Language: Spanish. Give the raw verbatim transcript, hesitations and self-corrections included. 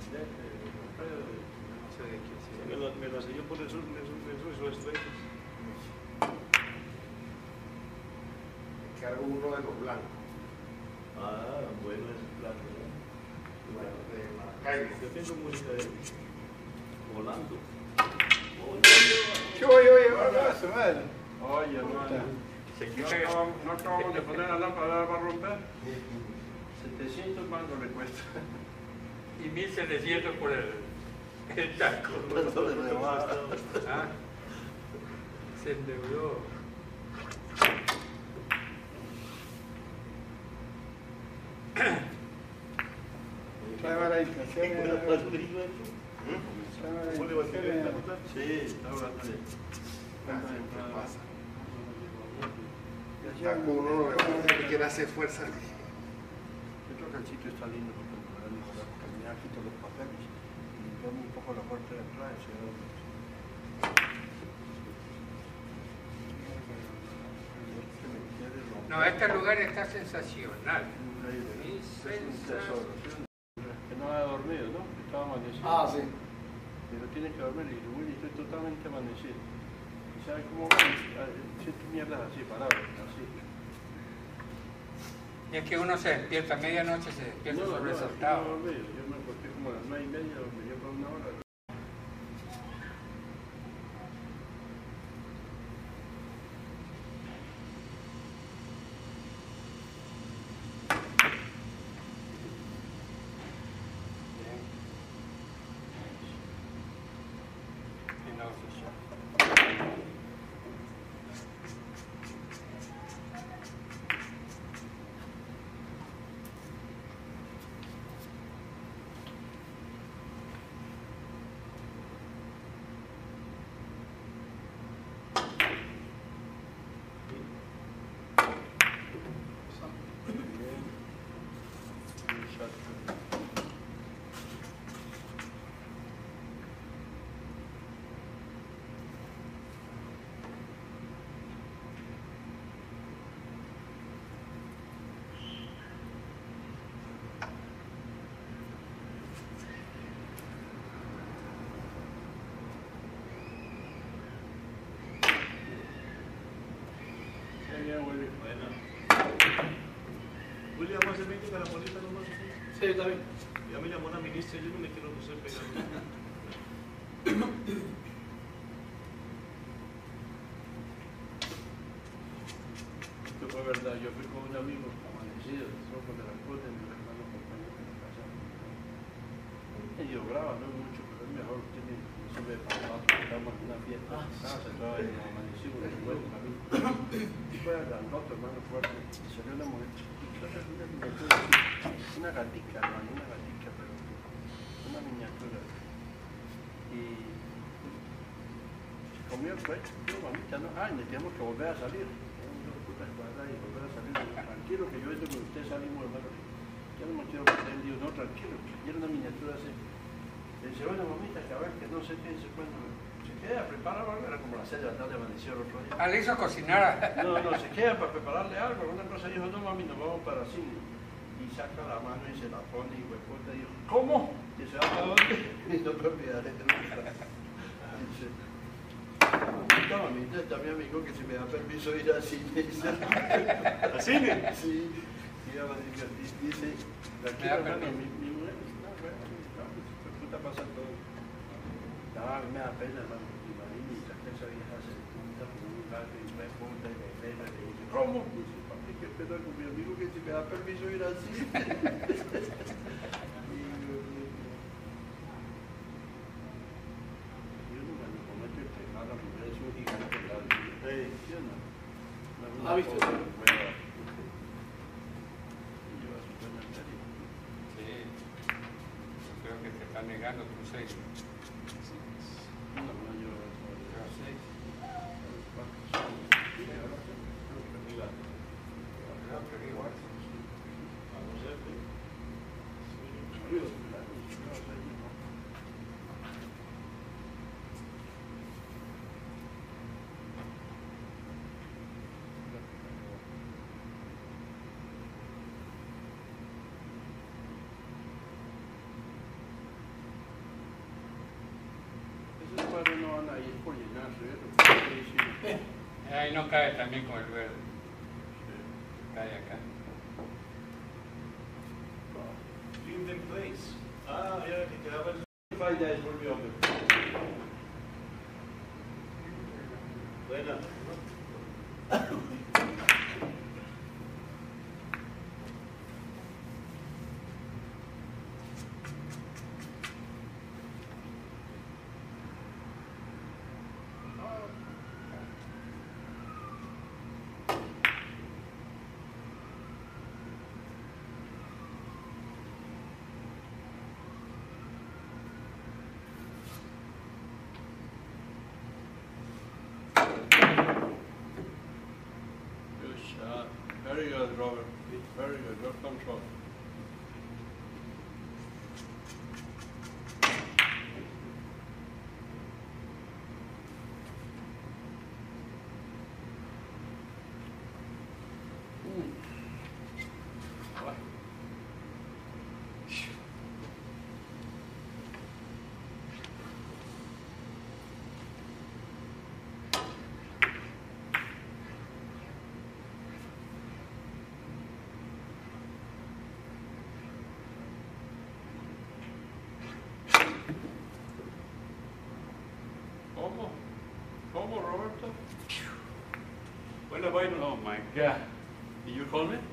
No sé de qué sí. Me lo, me lo enseñó por el sur, el sur, el sur y sus estrellas. Cargo uno de los blancos. Ah, bueno, es blanco, ¿no? Bueno, de Maracaibo. Yo tengo música de volando. ¿Qué voy, oye, oye, su madre? Oye, hermano, no acabamos, no acabamos de poner la lámpara para romper. setecientos mangos le cuesta. Y mil setecientos por el, el taco. ¿Ah? Se endeudó. Trae la inflación. Sí, está hablando de... ¿Qué pasa? Ya uno no le quiere hacer fuerza. Yo creo que el sitio está lindo porque me van a mejorar, caminar, quito los papeles y limpiamos un poco la puerta de atrás. No, este lugar está sensacional. Es un tesoro. Que no ha dormido, ¿no? Estaba amanecido. Ah, sí. Pero tienes que dormir. Y dice, Willy, estoy totalmente amanecido. ¿Y sabes cómo va? Siento mierdas así, paradas, así. Y es que uno se despierta, a medianoche se despierta No, no, sobresaltado. no, no, yo me acosté como a las nueve y media, dormí yo por una hora. Bueno. William, ¿hace veinte carambolitas nomás? Sí, está bien. Ya me llamó una ministra, yo no me quiero hacer pegar. Esto fue verdad, yo fui con un amigo amanecido, ojos de la costa, mi hermano compañero de la casa. Medio brava, no mucho, pero es mejor, tiene, no se ve para abajo, estamos en una fiesta en casa, estaba en amanecido, en el buen camino. Y fue grandote, hermano, fuerte, y salió una mujer chiquita, una miniatura, una gatica, hermano, una gatica, pero una miniatura. Y se comió el cuento, no, mamita, no, ay, me tenemos que volver a salir. Y volver a salir, tranquilo que yo entro con usted, salimos, hermano. Ya no me quiero meter en lío, no, tranquilo. Y era una miniatura así. Le dice, bueno, mamita, que a ver, que no sé qué, se cuenta. Se queda, prepara algo, era como las seis de la tarde, amaneció el otro día. Ah, le hizo cocinar. No, no, se queda para prepararle algo. Una cosa dijo, no, mami, nos vamos para cine. Y saca la mano y se la pone y hueputa y dijo, ¿cómo? Y se va para dónde? Y no me olvidaré de nunca. Dice, no, mamita, está mi amigo que si me da permiso ir al cine. ¿Al cine? Sí. Y ella dice, la quiero, hermano, mi, mi mujer, no, bueno, no, puta pasa todo. No, a mí me da pena, hermano. Mi marido, y saca esa vieja se punta por un lugar y me punta y me pena y le dice, ¿cómo? Y dice, papi, qué pena con mi amigo que si me da permiso ir al cine. ¿Ha visto? Sí. Creo que te está negando tu seis. por llenarse, ¿eh? Sí, Ahí no cae también con el verde. sí. Cae acá. Linden Place. Ah, ya, que quedaba el... Five days volvió, hombre. Buena. Good shot. Very good, Robert. Very good. Good control. Mm. Right. ¿Cómo? ¿Cómo, Roberto? Buena, Byron. Oh my God. Did you call me?